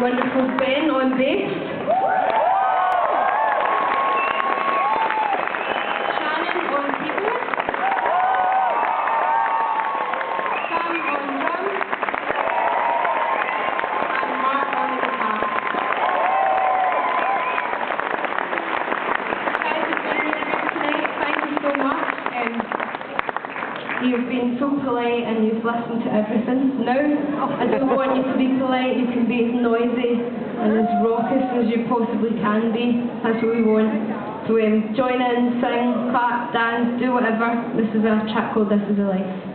wonderful Ben on bass. Shannon on keyboard. Sam on drums. And Mark on guitar. Guys, it's been really good tonight. Thank you so much. You've been so polite and you've listened to everything. Now, I don't want you to be polite, you can be as noisy and as raucous as you possibly can be. That's what we want. So join in, sing, clap, dance, do whatever. This is a track called This Is a Life.